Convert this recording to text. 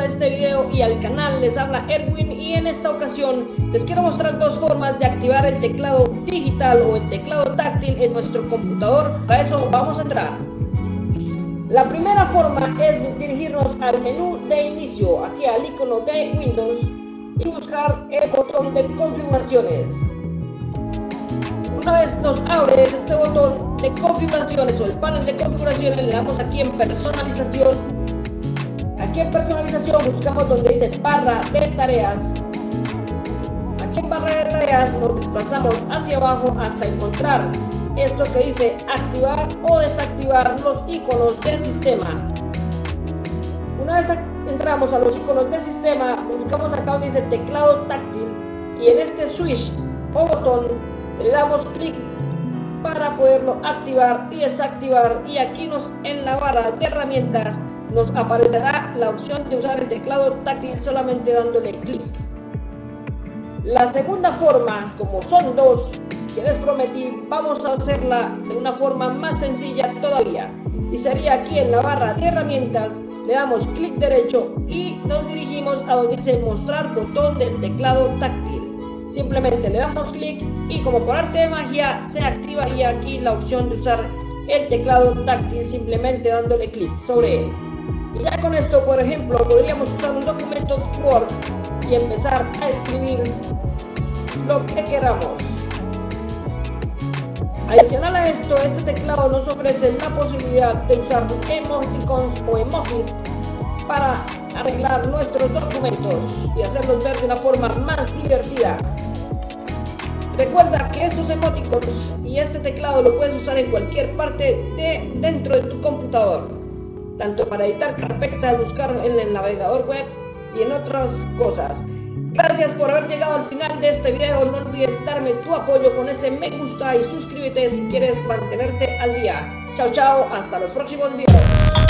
a este video y al canal. Les habla Erwin y en esta ocasión les quiero mostrar dos formas de activar el teclado digital o el teclado táctil en nuestro computador. Para eso vamos a entrar. La primera forma es dirigirnos al menú de inicio, aquí al icono de Windows, y buscar el botón de configuraciones. Una vez nos abre este botón de configuraciones o el panel de configuraciones, le damos aquí en personalización. Aquí en personalización buscamos donde dice barra de tareas. Aquí en barra de tareas nos desplazamos hacia abajo hasta encontrar esto que dice activar o desactivar los iconos de sistema. Una vez entramos a los iconos de sistema, buscamos acá donde dice teclado táctil y en este switch o botón le damos clic para poderlo activar y desactivar, y aquí en la barra de herramientas nos aparecerá la opción de usar el teclado táctil solamente dándole clic. La segunda forma, como son dos que les prometí, vamos a hacerla de una forma más sencilla todavía, y sería aquí en la barra de herramientas, le damos clic derecho y nos dirigimos a donde dice mostrar botón del teclado táctil. Simplemente le damos clic y como por arte de magia se activaría aquí la opción de usar el teclado táctil simplemente dándole clic sobre él. Y ya con esto, por ejemplo, podríamos usar un documento Word y empezar a escribir lo que queramos. Adicional a esto, este teclado nos ofrece la posibilidad de usar emoticons o emojis para arreglar nuestros documentos y hacerlos ver de una forma más divertida. Recuerda que estos emoticons y este teclado lo puedes usar en cualquier parte dentro de tu computador, tanto para editar carpetas, buscar en el navegador web y en otras cosas. Gracias por haber llegado al final de este video. No olvides darme tu apoyo con ese me gusta y suscríbete si quieres mantenerte al día. Chao, chao, hasta los próximos videos.